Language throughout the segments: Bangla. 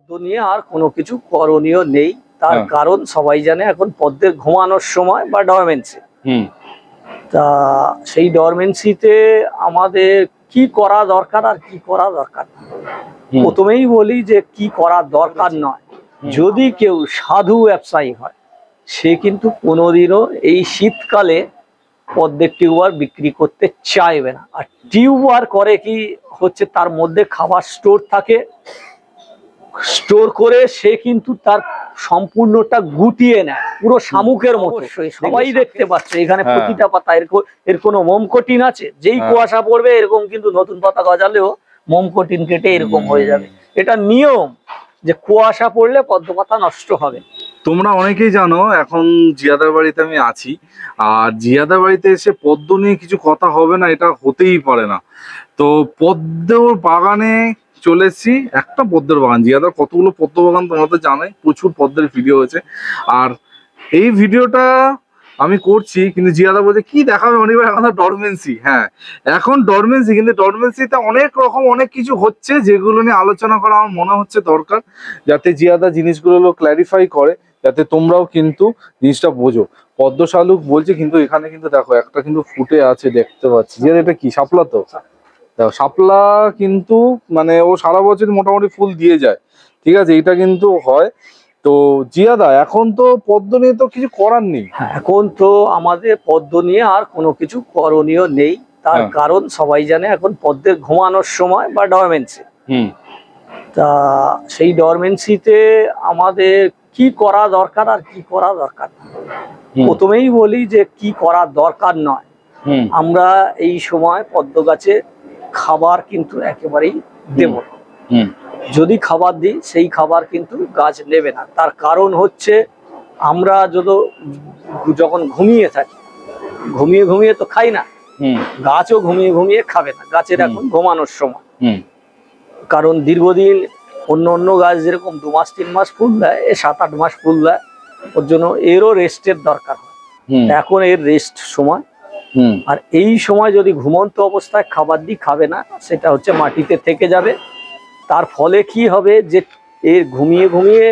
পদ্ম নিয়ে আর কোনো কিছু করণীয় নেই, তার কারণ সবাই জানে এখন পদ্মের ঘুমানোর সময় বা ডরমেন্সি। তা সেই ডরমেন্সিতে আমাদের কি করা দরকার আর কি করা দরকার না, প্রথমেই বলি যে কি করা দরকার নয়। যদি কেউ সাধু ব্যবসায়ী হয় সে কিন্তু কোনোদিনও এই শীতকালে পদ্মের টিউবার বিক্রি করতে চাইবে না। আর টিউবার করে কি হচ্ছে, তার মধ্যে খাবার স্টোর থাকে, স্টোর করে সে কিন্তু তার সম্পূর্ণটা গুটিয়ে নেয় পুরো শামুকের মতো। সবাই দেখতে পাচ্ছে এখানে প্রতিটা পাতা এর কোনো মোমকটিন আছে, যেই কুয়াশা পড়বে এরকম কিন্তু নতুন পাতা গজালেও মোমকটিন কেটে এরকম হয়ে যাবে। এটা নিয়ম যে কুয়াশা পড়লে পদ্ম পাতা নষ্ট হবে। তোমরা অনেকেই জানো এখন জিয়াদার বাড়িতে আমি আছি, আর জিয়াদার বাড়িতে এসে পদ্ম নিয়ে কিছু কথা হবে না এটা হতেই পারে না। তো পদ্মর বাগানে চলে এসেছি, একটা পদ্মের বাগান, জিয়াদার কতগুলো পদ্ম বাগান তোমরা তো জানোই, প্রচুর পদ্মের ভিডিও হয়েছে। আর এই ভিডিওটা আমি করছি কিন্তু জিয়াদা বলছে কি দেখাবে অনিবার, এখন ডরমেন্সি। হ্যাঁ এখন ডরমেন্সি, কিন্তু ডরমেন্সিতে অনেক রকম অনেক কিছু হচ্ছে যেগুলো নিয়ে আলোচনা করা আমার মনে হচ্ছে দরকার, যাতে জিয়াদা জিনিসগুলো ক্ল্যারিফাই করে, যাতে তোমরাও কিন্তু জিনিসটা বোঝো। পদ্ম শালুক বলছে কিন্তু এখানে কিন্তু দেখো একটা কিন্তু ফুটে আছে দেখতে পাচ্ছি। জিয়াদা এটা কি শাপলা? তো দেখো শাপলা কিন্তু মানে ও সারা বছর মোটামুটি ফুল দিয়ে যায়, ঠিক আছে, এটা কিন্তু হয়। তো জিয়াদা এখন তো পদ্ম নিয়ে তো কিছু করার নেই। এখন তো আমাদের পদ্ম নিয়ে আর কোনো কিছু করণীয় নেই, তার কারণ সবাই জানে এখন পদ্মের ঘুমানোর সময় বা ডরমেন্সি। তা সেই ডরমেন্সিতে আমাদের কি করা দরকার আর কি করা দরকার না, প্রথমেই বলি যে কি করা দরকার নয়। আমরা এই সময় পদ্ম গাছে খাবার কিন্তু একেবারেই দেব না। যদি খাবার দিই সেই খাবার কিন্তু গাছ নেবে না। তার কারণ হচ্ছে আমরা যখন ঘুমিয়ে থাকি, ঘুমিয়ে ঘুমিয়ে তো খাই না, গাছও ঘুমিয়ে ঘুমিয়ে খাবে না, গাছের এখন ঘুমানোর সময়। কারণ দীর্ঘদিন অন্য গাছ যেরকম 2 মাস 3 মাস ফুল দেয়, 7-8 মাস ফুল দেয়, ওর জন্য এরও রেস্টের দরকার হয়। এখন এর রেস্ট সময়, আর এই সময় যদি ঘুমন্ত অবস্থায় খাবার দিই খাবে না, সেটা হচ্ছে মাটিতে থেকে যাবে। তার ফলে কি হবে যে এর ঘুমিয়ে ঘুমিয়ে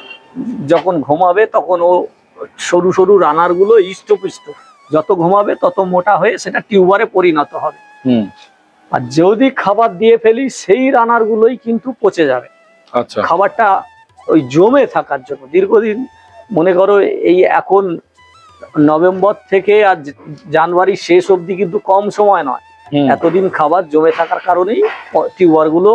যখন ঘুমাবে তখন ও সরু সরু রানারগুলো ইষ্টপুষ্ট, যত ঘুমাবে তত মোটা হয়ে সেটা টিউবারে পরিণত হবে। আর যদি খাবার দিয়ে ফেলি সেই রানারগুলোই কিন্তু পচে যাবে। আচ্ছা, খাবারটা ওই জমে থাকার জন্য দীর্ঘদিন, মনে করো এই এখন নভেম্বর থেকে আর জানুয়ারি শেষ অবধি কিন্তু কম সময় নয়, এতদিন খাবার জমে থাকার কারণেই টিউবার গুলো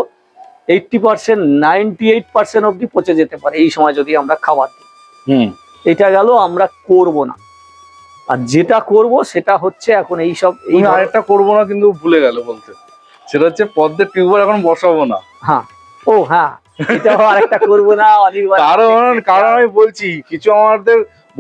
80% 98% অবধি পচে যেতে পারে এই সময় যদি আমরা খাবার দিই। এটা গেল আমরা করব না। আর যেটা করব সেটা হচ্ছে এখন এই আরেকটা করবো না কিন্তু ভুলে গেল বলতে, সেটা হচ্ছে পদ্মের টিউবার এখন বসাবো না। হ্যাঁ, ও হ্যাঁ, এটাও আরেকটা করবো না। কারণ আমি বলছি কিছু আমাদের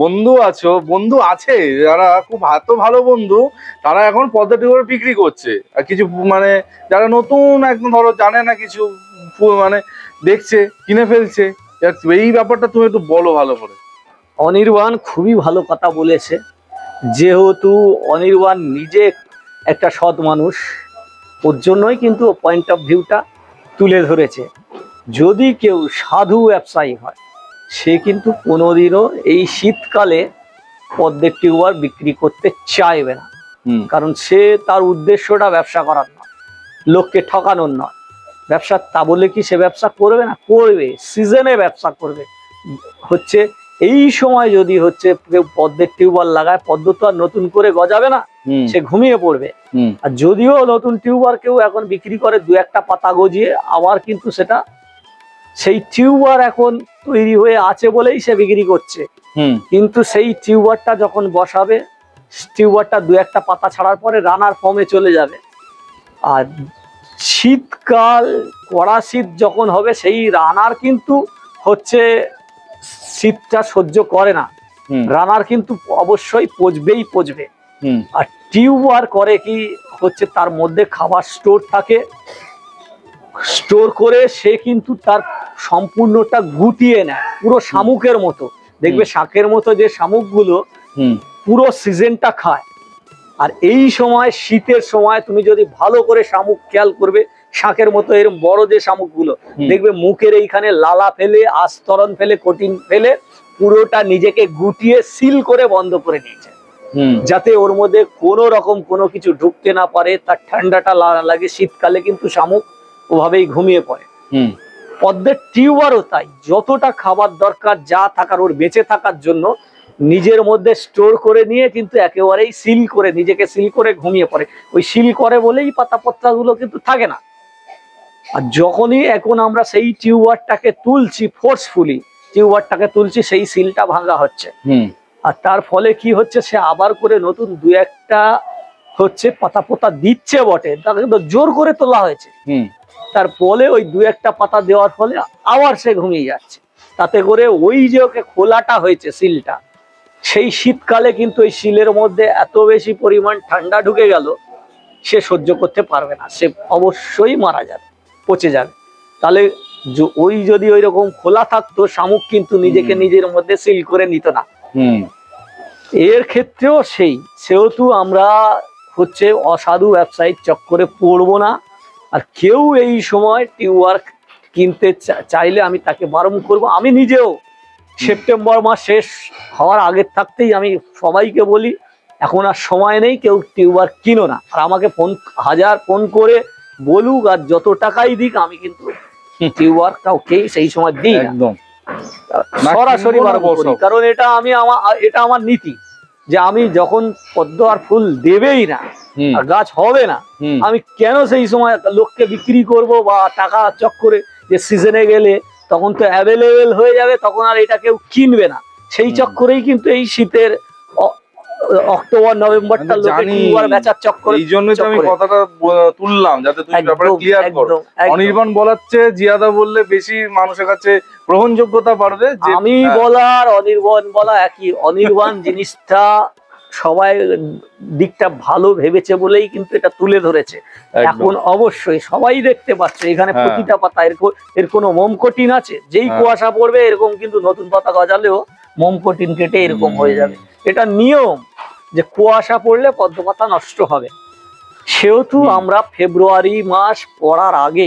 বন্ধু আছে যারা খুব ভালো বন্ধু, তারা এখন পদ্মের টিউবার বিক্রি করছে। আর কিছু মানে যারা নতুন একদম ধরো জানে না কিছু, মানে দেখছে কিনে ফেলছে। এই ব্যাপারটা তুমি একটু বলো ভালো করে। অনির্বাণ খুবই ভালো কথা বলেছে, যেহেতু অনির্বাণ নিজে একটা সৎ মানুষ, ওর জন্যই কিন্তু পয়েন্ট অফ ভিউটা তুলে ধরেছে। যদি কেউ সাধু ব্যবসায়ী হয় সে কিন্তু কোনোদিনও এই শীতকালে পদ্মের টিউবার বিক্রি করতে চাইবে না। কারণ সে তার উদ্দেশ্যটা ব্যবসা করার নয়, লোককে ঠকানোর নয়। ব্যবসা তা বলে কি সে ব্যবসা করবে না? করবে, সিজনে ব্যবসা করবে। হচ্ছে এই সময় যদি হচ্ছে কেউ পদ্মের টিউবার লাগায়, পদ্ম তো আর নতুন করে গজাবে না, সে ঘুমিয়ে পড়বে। আর যদিও নতুন টিউবার কেউ এখন বিক্রি করে 2-1টা পাতা গজিয়ে, আবার কিন্তু সেটা সেই টিউবার এখন তৈরি হয়ে আছে বলেই সে বিক্রি করছে। কিন্তু সেই টিউবারটা যখন বসাবে, টিউবারটা 2-1টা পাতা ছাড়ার পরে রানার ফর্মে চলে যাবে। আর শীতকাল, কড়া শীত যখন হবে, সেই রানার কিন্তু হচ্ছে শীতটা সহ্য করে না, রানার কিন্তু অবশ্যই পচবে। আর টিউবার করে কি হচ্ছে, তার মধ্যে খাবার স্টোর থাকে, স্টোর করে সে কিন্তু তার সম্পূর্ণটা গুটিয়ে নেয় পুরো শামুকের মতো। দেখবে শাকের মতো যে শামুকগুলো পুরো সিজনটা খায়। আর এই সময় শীতের সময় তুমি যদি ভালো করে শামুক খেয়াল করবে, শাঁখের মতো এরকম বড় যে শামুকগুলো, দেখবে মুখের এইখানে লালা ফেলে, আস্তরণ ফেলে, কঠিন ফেলে পুরোটা নিজেকে গুটিয়ে সিল করে বন্ধ করে দিয়েছে, যাতে ওর মধ্যে কোনো রকম কোনো কিছু ঢুকতে না পারে, তার ঠান্ডাটা লাগে। শীতকালে কিন্তু শামুক ওভাবেই ঘুমিয়ে পড়ে। পদ্মের টিউবারও তাই, যতটা খাবার দরকার যা থাকার ওর বেঁচে থাকার জন্য নিজের মধ্যে স্টোর করে নিয়ে কিন্তু একেবারেই সিল করে, নিজেকে সিল করে ঘুমিয়ে পড়ে। ওই সিল করে বলেই পাতা গুলো কিন্তু থাকে না। আর যখনই এখন আমরা সেই টিউবারটাকে তুলছি, ফোর্সফুলি টিউবারটাকে তুলছি, সেই সিলটা ভাঙা হচ্ছে। আর তার ফলে কি হচ্ছে, সে আবার করে নতুন দু একটা হচ্ছে পাতা দিচ্ছে বটে, তাকে কিন্তু জোর করে তোলা হয়েছে। তার ফলে ওই দু একটা পাতা দেওয়ার ফলে আবার সে ঘুমিয়ে যাচ্ছে। তাতে করে ওই যে ওকে খোলাটা হয়েছে সিলটা, সেই শীতকালে কিন্তু ওই সিলের মধ্যে এত বেশি পরিমাণ ঠান্ডা ঢুকে গেল, সে সহ্য করতে পারবে না, সে অবশ্যই মারা যাবে, পচে যাবে। তাহলে ওই যদি ওই রকম খোলা থাকতো, শামুক কিন্তু নিজেকে নিজের মধ্যে সিল করে নিত না। এর ক্ষেত্রেও সেহেতু আমরা হচ্ছে অসাধু ব্যবসায়ীর চক্করে পড়বো না। আর কেউ এই সময় টিউবার কিনতে চাইলে আমি তাকে বারণ করব। আমি নিজেও সেপ্টেম্বর মাস শেষ হওয়ার আগের থাকতেই আমি সবাইকে বলি, এখন আর সময় নেই, কেউ টিউবার কিনো না। আর আমাকে ফোন করে বলুক আর যত টাকাই দিক, আমি কিন্তু টিউবার কাউকেই সেই সময় দিই না, সরাসরি বারণ করি। কারণ এটা আমার নীতি, যে আমি যখন পদ্ম আর ফুল দেবেই না আর গাছ হবে না, আমি কেন সেই সময় লোককে বিক্রি করব বা টাকা চক্করে, যে সিজনে গেলে তখন তো অ্যাভেলেবেল হয়ে যাবে, তখন আর এটা কেউ কিনবে না, সেই চক্করেই কিন্তু এই শীতের অক্টোবর নভেম্বরটা লোকে টিউবার বেচার চক্করে। এই জন্যই তো আমি কথাটা তুললাম, যাতে তুমি ব্যাপারটা ক্লিয়ার করো। অনির্বাণ বলাচ্ছে জিয়াদা বললে বেশি মানুষের কাছে গ্রহণযোগ্যতা বাড়বে। আমি বলার অনির্বাণ বলা একই। অনির্বাণ জিনিসটা সবাই দিকটা ভালো ভেবেছে বলেই কিন্তু এটা তুলে ধরেছে। এখন অবশ্যই সবাই দেখতে পাচ্ছে এখানে প্রতিটা পাতা এর কোনো মোমকটিন আছে, যেই কুয়াশা পড়বে এরকম কিন্তু নতুন পাতা গজালেও মোমকটিন কেটে এরকম হয়ে যাবে। এটা নিয়ম যে কুয়াশা পড়লে পদ্ম পাতা নষ্ট হবে। সেহেতু আমরা ফেব্রুয়ারি মাস পড়ার আগে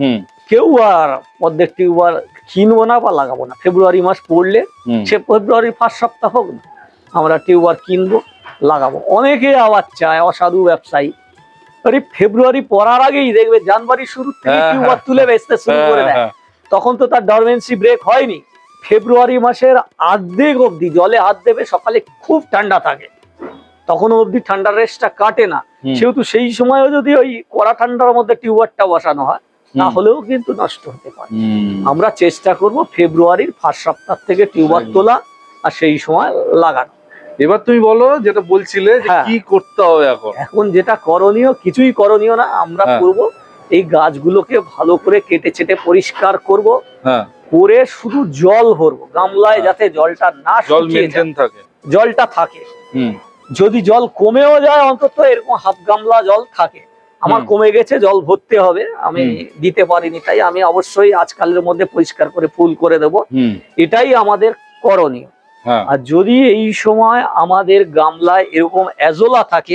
কেউ আর পদ্মের টিউবার কিনবো না বা লাগাবো না। ফেব্রুয়ারি মাস পড়লে, সে ফেব্রুয়ারির ফার্স্ট সপ্তাহ হোক না, আমরা টিউবার কিনবো, লাগাবো। অনেকে আবার চায়, অসাধু ব্যবসায়ী, আরে ফেব্রুয়ারি পড়ার আগেই দেখবে জানুয়ারি শুরু থেকে টিউবার তুলে বেচতে শুরু করে দেয়। তখন তো তার ডরমেন্সি ব্রেক হয়নি। ফেব্রুয়ারি মাসের অর্ধেক অবধি জলে হাত দেবে, সকালে খুব ঠান্ডা থাকে, তখনও অবধি ঠান্ডার রেসটা কাটে না। সেহেতু সেই সময়ও যদি ওই কড়া ঠান্ডার মধ্যে টিউবারটা বসানো হয়, তাহলেও কিন্তু নষ্ট হতে পারে। আমরা চেষ্টা করব ফেব্রুয়ারির ফার্স্ট সপ্তাহ থেকে টিউবার তোলা আর সেই সময় লাগানো। এবার তুমি বলো যেটা বলছিলে, কি করতে হবে এখন? এখন যেটা করণীয়, কিছুই করণীয় না, আমরা করব এই গাছগুলোকে ভালো করে কেটে চেটে পরিষ্কার করব, করে শুধু জল ভরবো গামলায়, যাতে জলটা না শুকিয়ে যায়, জলটা থাকে। যদি জল কমেও যায়, অন্তত এরকম হাফ গামলা জল থাকে। আমার কমে গেছে, জল ভরতে হবে, আমি দিতে পারিনি, তাই আমি অবশ্যই আজকালের মধ্যে পরিষ্কার করে ফুল করে দেব। এটাই আমাদের করণীয়। আর যদি এই সময় আমাদের গামলায় এরকম অ্যাজোলা থাকে,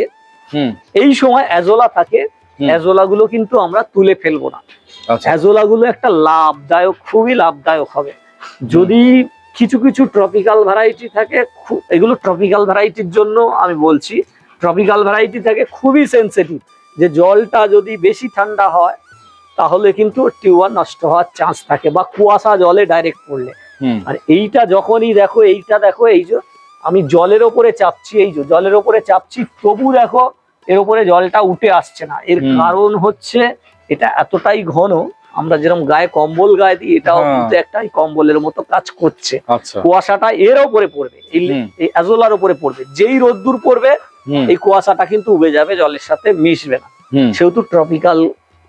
এই সময় অ্যাজোলা থাকে, অ্যাজোলা গুলো কিন্তু আমরা তুলে ফেলবো না। অ্যাজোলা গুলো একটা লাভদায়ক, খুবই লাভদায়ক হবে। যদি কিছু কিছু ট্রপিক্যাল ভ্যারাইটি থাকে, এগুলো ট্রপিক্যাল ভ্যারাইটির জন্য আমি বলছি, ট্রপিক্যাল ভ্যারাইটি থাকে খুবই সেন্সিটিভ, যে জলটা যদি বেশি ঠান্ডা হয় তাহলে কিন্তু টিউবার নষ্ট হওয়ার চান্স থাকে, বা কুয়াশা জলে ডাইরেক্ট পড়লে। আর এইটা যখনই দেখো, এই যে আমি জলের ওপরে চাপছি, এই যে জলের ওপরে চাপছি, তবু দেখো এর উপরে জলটা উঠে আসছে না। এর কারণ হচ্ছে এটা এতটাই ঘন, আমরা যেরকম গায়ে কম্বল গায়ে দিই, এটাও কিন্তু একটা কম্বলের মতো কাজ করছে। কুয়াশাটা এর উপরে পড়বে, এই অ্যাজোলার উপরে পড়বে, যেই রোদ্দুর পড়বে এই কুয়াশাটা কিন্তু উবে যাবে, জলের সাথে মিশবে না। সেহেতু ট্রপিক্যাল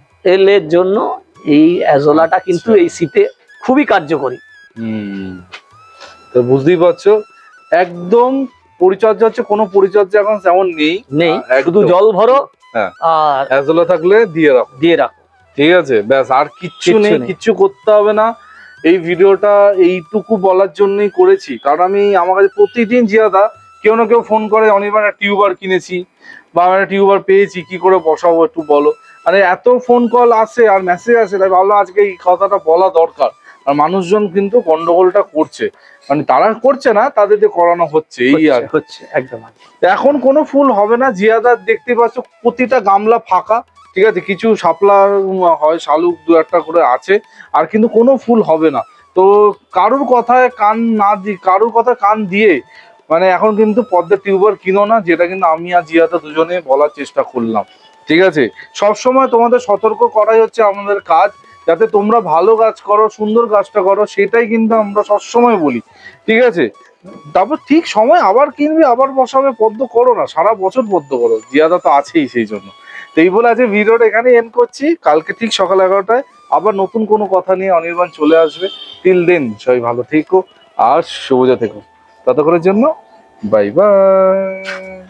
এর জন্য এই অ্যাজোলাটা কিন্তু এই শীতে খুবই কার্যকরী। তো বুঝতেই পারছো, একদম পরিচর্যা হচ্ছে, কোনো পরিচর্যা এখন তেমন নেই, শুধু জল ভরো আর অ্যাজোলা থাকলে দিয়ে রাখো, ঠিক আছে, ব্যাস। আর কিচ্ছু নেই, কিচ্ছু করতে হবে না। এই ভিডিওটা এইটুকু বলার জন্যই করেছি, কারণ আমার কাছে প্রতিদিন জিয়াদা কেউ না কেউ ফোন করে, অনির্বাণ টিউবার কিনেছি বা আমরা টিউবার পেয়েছি, কি করে বসাবো একটু বলো। মানে এত ফোন কল আসে আর মেসেজ আসে, তাই ভাবলাম আজকে এই কথাটা বলা দরকার। আর মানুষজন কিন্তু গন্ডগোলটা করছে, মানে তারা করছে না, তাদের দিয়ে করানো হচ্ছে এই আর। হচ্ছে একদম। এখন কোনো ফুল হবে না জিয়াদা, দেখতে পাচ্ছ প্রতিটা গামলা ফাঁকা, ঠিক আছে, কিছু শাপলা হয়, শালুক দু একটা করে আছে, আর কিন্তু কোনো ফুল হবে না। তো কারুর কথায় কান না কারুর কথায় কান দিয়ে মানে এখন কিন্তু পদ্মের টিউবার কিনো না, যেটা কিন্তু আমি আর জিয়াদা দুজনে বলার চেষ্টা করলাম, ঠিক আছে। সবসময় তোমাদের সতর্ক করাই হচ্ছে আমাদের কাজ, যাতে তোমরা ভালো কাজ করো, সুন্দর কাজটা করো, সেটাই কিন্তু আমরা সবসময় বলি, ঠিক আছে। তারপর ঠিক সময় আবার কিনবে, আবার বসাবে, পদ্ম করো না, সারা বছর পদ্ম করো, জিয়াদা তো আছেই সেই জন্য। তো এই বলে আজকে ভিডিওটা এখানেই এন্ড করছি। কালকে ঠিক সকাল 11টায় আবার নতুন কোনো কথা নিয়ে অনির্বাণ চলে আসবে। টিল দেন সবাই ভালো থেকো আর সবুজা থেকো। ততক্ষণের জন্য বাই বাই।